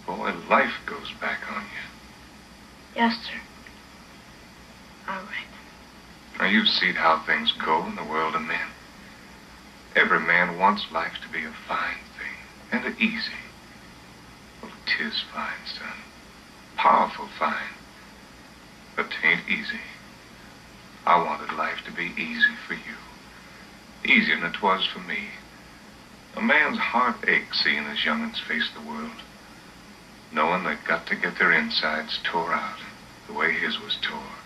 Boy, life goes back on you. Yes, sir. All right. Now, you've seen how things go in the world of men. Every man wants life to be a fine thing, and a easy. Well, 'tis fine, son. Powerful fine. But 'tain't easy. I wanted life to be easy for you. Easier than it was for me. A man's heart aches seeing his young'uns face the world, knowing they've got to get their insides tore out the way his was tore.